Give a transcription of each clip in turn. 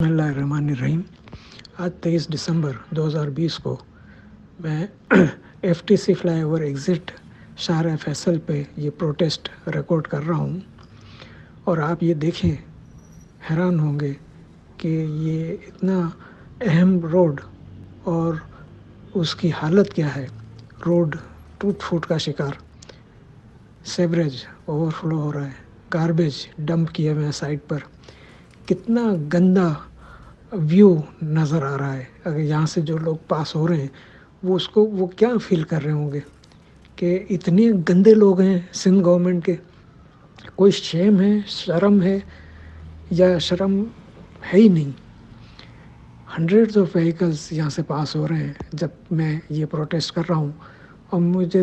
बिस्मिल्लाहिर्रहमानिर्रहीम। आज 23 दिसंबर 2020 को मैं एफटीसी फ्लाईओवर एग्ज़िट शाहराह फैसल पे ये प्रोटेस्ट रिकॉर्ड कर रहा हूँ और आप ये देखें, हैरान होंगे कि ये इतना अहम रोड और उसकी हालत क्या है। रोड टूट फूट का शिकार, सेवरेज ओवरफ्लो हो रहा है, गार्बेज डंप किए हुए हैं साइड पर, कितना गंदा व्यू नज़र आ रहा है। अगर यहाँ से जो लोग पास हो रहे हैं वो क्या फील कर रहे होंगे कि इतने गंदे लोग हैं सिंध गवर्नमेंट के। कोई शेम है, शर्म है, या शर्म है ही नहीं। हंड्रेड्स ऑफ व्हीकल्स यहाँ से पास हो रहे हैं जब मैं ये प्रोटेस्ट कर रहा हूँ, और मुझे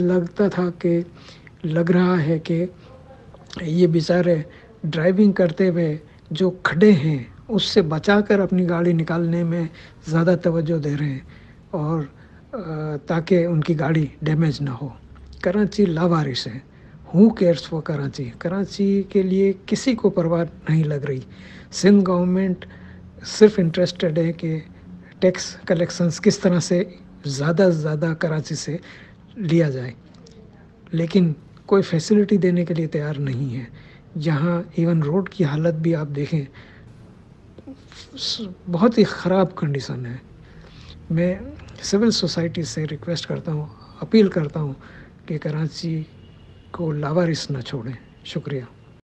लग रहा है कि ये बेचारे ड्राइविंग करते हुए जो खड़े हैं उससे बचाकर अपनी गाड़ी निकालने में ज़्यादा तवज्जो दे रहे हैं, और ताकि उनकी गाड़ी डैमेज ना हो। कराची लावारिस है। Who cares for Karachi? Karachi के लिए किसी को परवाह नहीं लग रही। सिंध गवर्नमेंट सिर्फ इंटरेस्टेड है कि टैक्स कलेक्शंस किस तरह से ज़्यादा से ज़्यादा कराची से लिया जाए, लेकिन कोई फैसिलिटी देने के लिए तैयार नहीं है। यहाँ इवन रोड की हालत भी आप देखें, बहुत ही ख़राब कंडीशन है। मैं सिविल सोसाइटी से रिक्वेस्ट करता हूँ, अपील करता हूँ कि कराची को लावारिस न छोड़ें। शुक्रिया।